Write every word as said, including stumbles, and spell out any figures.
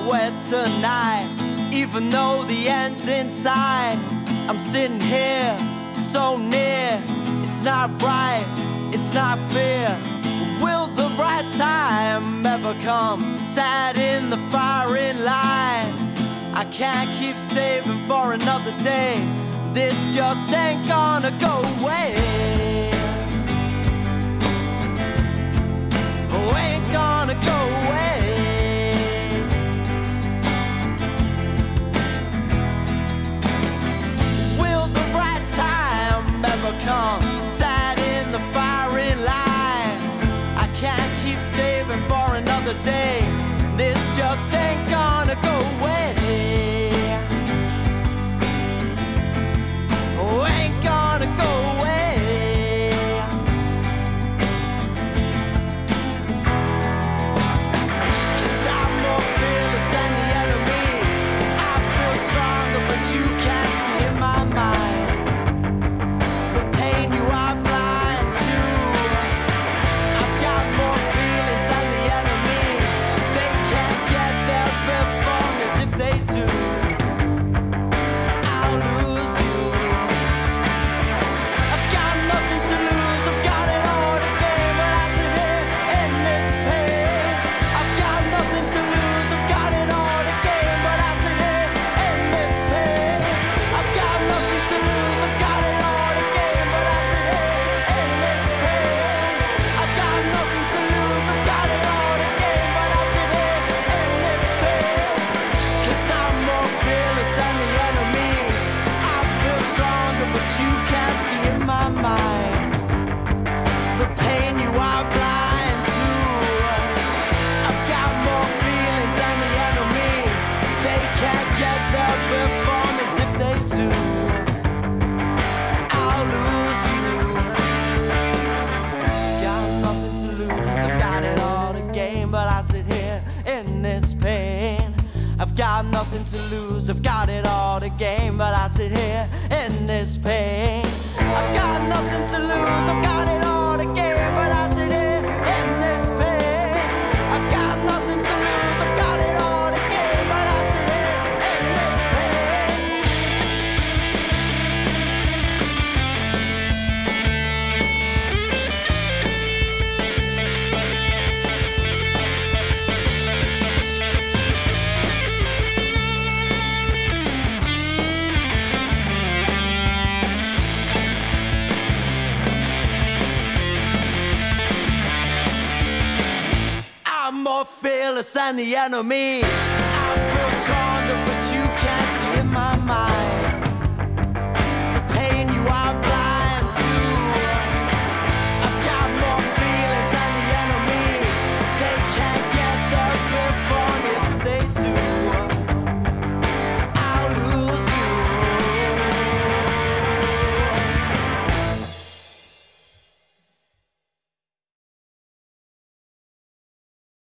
nowhere tonight, even though the end's inside. I'm sitting here, so near. It's not right, it's not fair. Will the right time ever come? Sat in the firing line. I can't keep saving for another day. This just ain't gonna go away. Oh, ain't gonna go away. Will the right time ever come? Sat in the firing line. I can't keep saving for another day. This just ain't gonna go away. Oh, ain't gonna go away. Cause I'm more fearless than the enemy. I feel stronger, but you can't see in my mind the pain you are blind to. I've got more feelings than the enemy. They can't get there before me, as if they do. I'll lose you. I've got nothing to lose, I've got it all to gain, but I sit here in this pain. I've got nothing to lose, I've got it all to gain, but I sit here in this pain. I've got nothing to lose, I've got it all to gain, but I sit here in this pain. I've got nothing to lose, I've got it all to gain, but I sit here in this pain. Cause I'm more fearless than the enemy. I feel stronger, but you can't see in my mind the pain you are blind to. I've got more feelings than the enemy. They can't get there before me, as if they do. I'll lose you. Got nothing to lose, I've got it all to gain, but I sit here in this pain. I've got nothing to lose, I've got it all to gain, but I sit here in this pain. I've got nothing to lose, I've got it all to gain, but I sit here in this pain. I've got nothing to lose, I've got it all to gain, but I sit here in this pain. I'm more fearless than the enemy. I feel strong.